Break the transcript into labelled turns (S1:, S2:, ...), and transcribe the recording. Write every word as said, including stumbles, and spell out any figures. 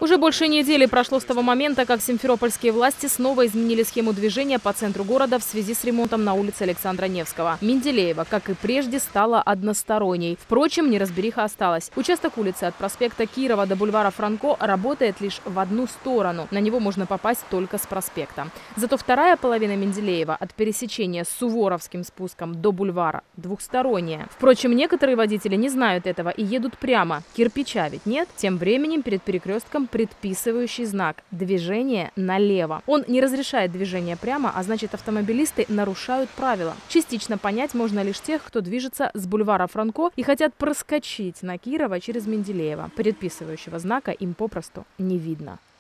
S1: Уже больше недели прошло с того момента, как симферопольские власти снова изменили схему движения по центру города в связи с ремонтом на улице Александра Невского. Менделеева, как и прежде, стала односторонней. Впрочем, неразбериха осталась. Участок улицы от проспекта Кирова до бульвара Франко работает лишь в одну сторону. На него можно попасть только с проспекта. Зато вторая половина Менделеева от пересечения с Суворовским спуском до бульвара двухсторонняя. Впрочем, некоторые водители не знают этого и едут прямо. Кирпича ведь нет. Тем временем перед перекрестком предписывающий знак «Движение налево». Он не разрешает движение прямо, а значит, автомобилисты нарушают правила. Частично понять можно лишь тех, кто движется с бульвара Франко и хотят проскочить на Кирова через Менделеева. Предписывающего знака им попросту не видно.